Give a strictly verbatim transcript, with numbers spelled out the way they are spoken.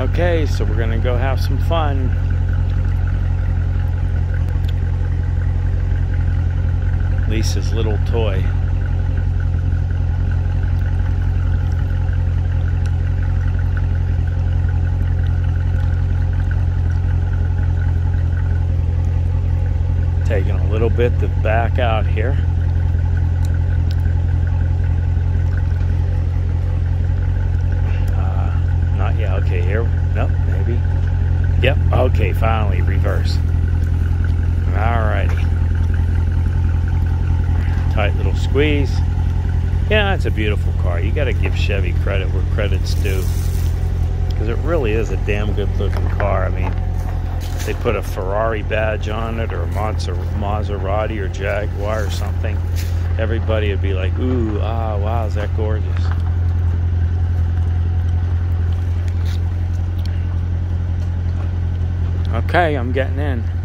Okay, so we're gonna go have some fun. Lisa's little toy. Taking a little bit to back out here. Uh, not yet. Okay, here. Nope, maybe. Yep. Okay, finally reverse. Alrighty. Tight little squeeze. Yeah, it's a beautiful car. You got to give Chevy credit where credit's due, because it really is a damn good looking car. I mean, they put a Ferrari badge on it, or a Maserati or Jaguar or something, everybody would be like, ooh, ah, wow, is that gorgeous. Okay, I'm getting in.